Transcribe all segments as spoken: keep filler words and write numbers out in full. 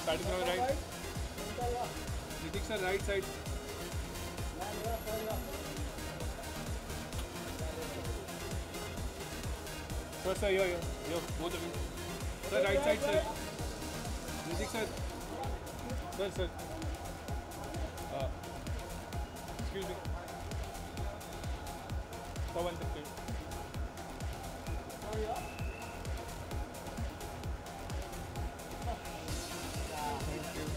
Starting from right. Nitik sir, right side. Sir, sir, yo, yo, yo, both of you. Sir, right side, sir. Nitik sir. Sir, sir. Uh, excuse me. For one second. Thank you.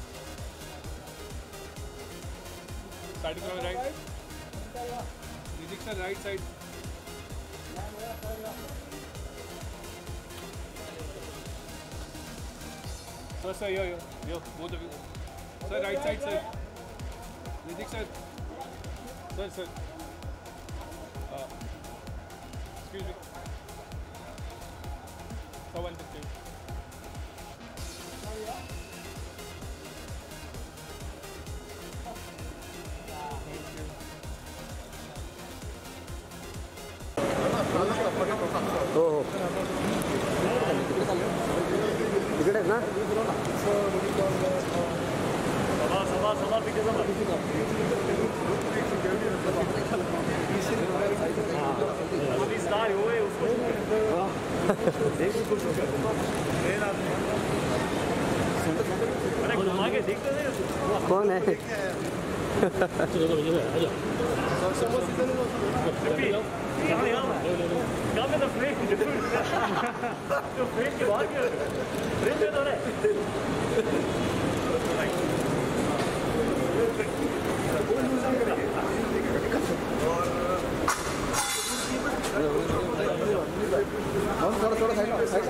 Starting from right. Nitik sir, right side. Sir, sir, yo, yo, yo, both of you. Sir, right side, sir. Nitik sir. Sir, sir. Uh, excuse me. For one second. Thank you. हो हो तिकडेच ना सभा सभा सभा पीछे सभा police लाए हुए उसको देख अरे घुमा के देखते थे कौन है क्या मैं तो फ्रेम जो फ्रेम की बात कर फ्रेम में तो रहे थोड़ा थोड़ा साइड साइड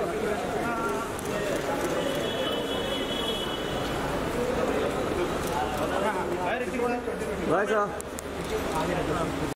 भाई साहब